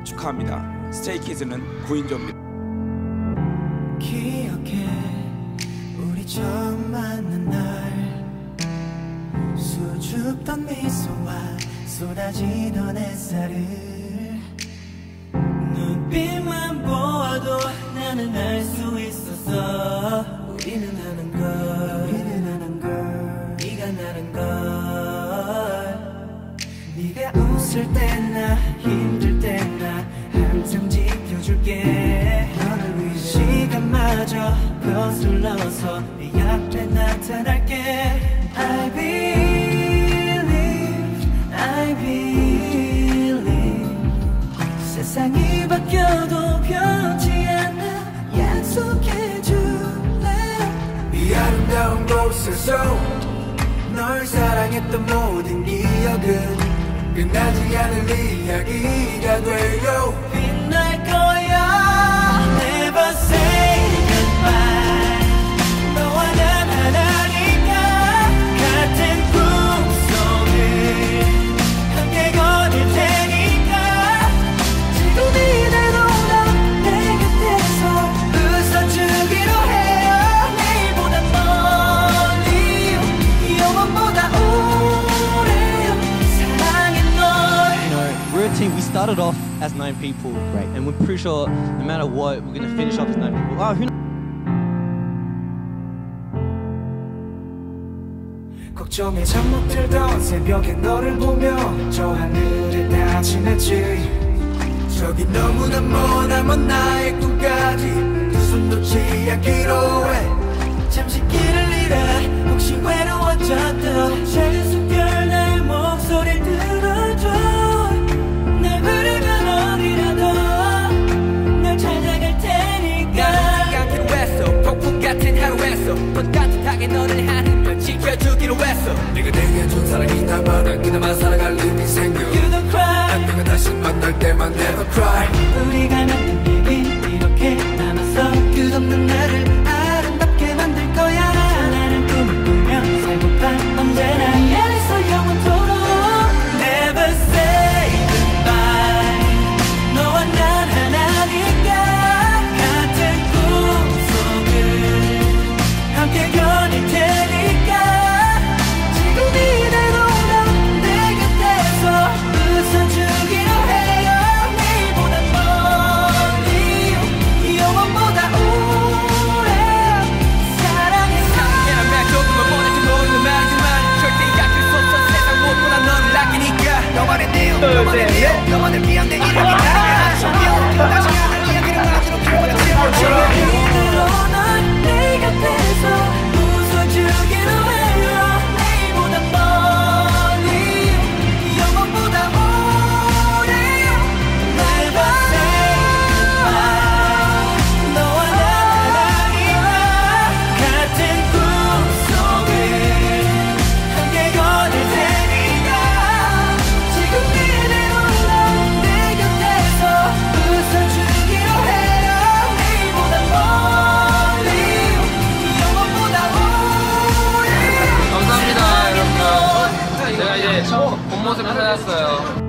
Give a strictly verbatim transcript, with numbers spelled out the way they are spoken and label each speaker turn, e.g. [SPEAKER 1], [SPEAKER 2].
[SPEAKER 1] 축하합니다. 스테이키즈는 구인조입니다.
[SPEAKER 2] 기억해 우리 처음 만난 날 수줍던 미소와 쏟아지던 햇살을 눈빛만 보아도 나는 알 수 있었어. 우리는 하는 걸 우리는 하는 걸 네가 나는 걸. 네가 웃을 때나 힘들 때나 항상 지켜줄게. 너를 위해 시간마저 거슬러서 네 앞에 나타날게. I believe, I believe. 세상이 바뀌어도 변치 않아 약속해줄래. 이 아름다운 곳에서 널 사랑했던 모든 기억은 끝나지 않을 이야기가 돼요. 빛날 거야. Never say goodbye. 너와 난 하나니까 같은 꿈속을 함께 걸을 테니까. 지금 이대로라 내 곁에서 웃어주기로 해요. 내일보다 멀리 영원보다 오래 사랑해 널.
[SPEAKER 3] You know, we're a team. We started off as nine people, right? And we're pretty sure no matter what, we're gonna finish off as nine people. Oh, who knows?
[SPEAKER 2] 걱정에 잠 못 들던 새벽에 너를 보며 저 하늘에 다 지났지. 저기 너무나 머나먼 나의 꿈까지 두 손 놓지 않기로 해. 잠시 길을 잃어 혹시 외로워졌던 작은 숨결 나의 목소리 들어줘. 날 부르면 어디라도 널 찾아갈 테니까.
[SPEAKER 4] 가기로 했어. 폭풍 같은 하루에서 또 따뜻하게 너를 하는 걸 지켜주기로 했어. 네가 내게 준 사랑이 남아나 그나마 살아갈 힘이 생겨.
[SPEAKER 2] You don't cry.
[SPEAKER 4] 안 되면 다시 만날 때만 never cry.
[SPEAKER 2] 우리가 나눈 얘긴 이렇게 남았어. 끝없는 나를 아름답게 만들 거야. 나는 꿈을 꾸며 살고파 언제나 이 안에서 영원토록. Never say goodbye. 너와 난 하나니까 같은 꿈속을 함께 겨닐 테니까. 지금 이대로라 내 곁에서 웃어주기로 해요. 내일보다 멀리 영원보다 오래 사랑해.
[SPEAKER 4] 사랑해란 말 조금은 보낼지 모르는 말이지만 절대 약할 수 없어. 세상 무엇보다 너를 아끼니까. 너만의 내용 너만의 미움 너만을 위한 내 이름이 나에게 하는 소리여. 다시 하는 이야기를 만들어 필요한 제목처럼.
[SPEAKER 2] 이대로 널 내 곁에서 웃어주기로 해요. 내일보다 멀리 영원보다 오래 Never say goodbye. 너와 난 하나니까 같은 꿈속을 함께 걸을 테니까. 지금 이대로라 내 곁에서 웃어주기로 해요. 내일보다 멀리 영원보다 오래
[SPEAKER 5] 감사합니다, 여러분들. 제가 이제 본 모습을 찾았어요.